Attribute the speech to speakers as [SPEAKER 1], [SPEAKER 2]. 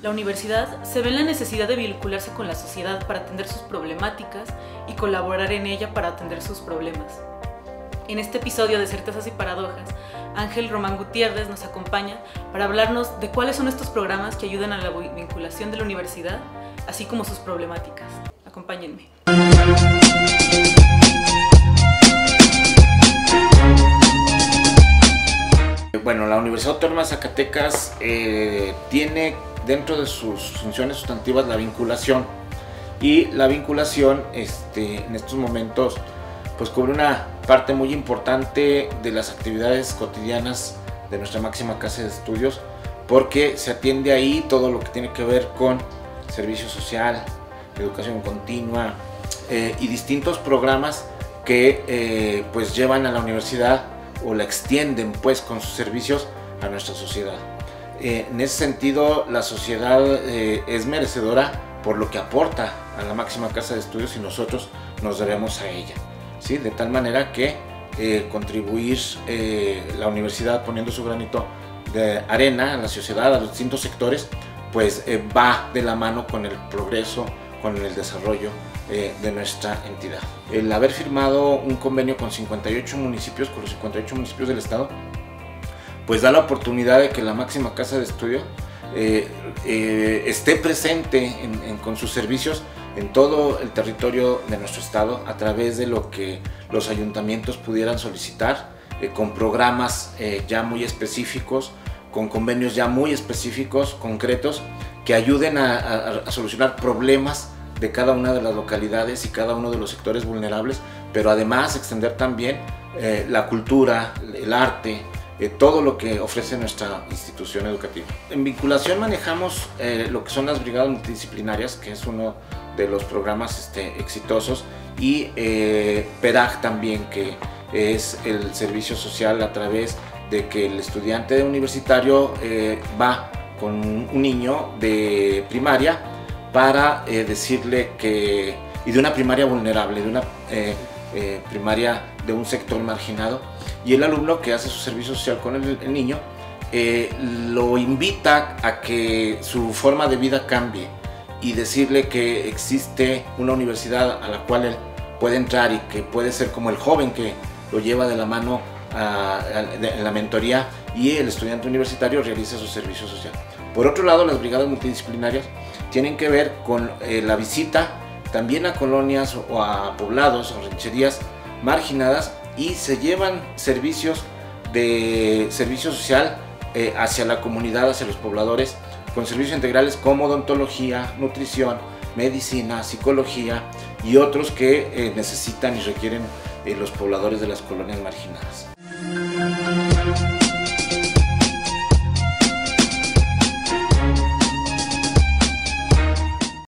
[SPEAKER 1] la universidad se ve en la necesidad de vincularse con la sociedad para atender sus problemáticas y colaborar en ella para atender sus problemas. En este episodio de Certezas y Paradojas, Ángel Román Gutiérrez nos acompaña para hablarnos de cuáles son estos programas que ayudan a la vinculación de la universidad, así como sus problemáticas. Acompáñenme.
[SPEAKER 2] Bueno, la Universidad Autónoma de Zacatecas tiene dentro de sus funciones sustantivas la vinculación, y la vinculación en estos momentos pues cubre una parte muy importante de las actividades cotidianas de nuestra máxima casa de estudios, porque se atiende ahí todo lo que tiene que ver con servicio social, educación continua y distintos programas que pues llevan a la universidad o la extienden pues con sus servicios a nuestra sociedad. En ese sentido, la sociedad es merecedora por lo que aporta a la máxima casa de estudios y nosotros nos debemos a ella, ¿sí? De tal manera que contribuir la universidad poniendo su granito de arena a la sociedad, a los distintos sectores, pues va de la mano con el progreso, con el desarrollo de nuestra entidad. El haber firmado un convenio con 58 municipios, con los 58 municipios del estado, pues da la oportunidad de que la máxima casa de estudio esté presente con sus servicios en todo el territorio de nuestro estado, a través de lo que los ayuntamientos pudieran solicitar, con programas ya muy específicos, con convenios ya muy específicos, concretos, que ayuden a solucionar problemas de cada una de las localidades y cada uno de los sectores vulnerables, pero además extender también la cultura, el arte, todo lo que ofrece nuestra institución educativa. En vinculación manejamos lo que son las brigadas multidisciplinarias, que es uno de los programas exitosos, y PERAG también, que es el servicio social a través de que el estudiante universitario va con un niño de primaria para decirle que, y de una primaria vulnerable, de una primaria de un sector marginado, y el alumno que hace su servicio social con el niño lo invita a que su forma de vida cambie y decirle que existe una universidad a la cual él puede entrar y que puede ser como el joven que lo lleva de la mano en la mentoría, y el estudiante universitario realiza su servicio social. Por otro lado, las brigadas multidisciplinarias tienen que ver con la visita también a colonias o a poblados o rancherías marginadas, y se llevan servicios de servicio social hacia la comunidad, hacia los pobladores, con servicios integrales como odontología, nutrición, medicina, psicología y otros que necesitan y requieren los pobladores de las colonias marginadas.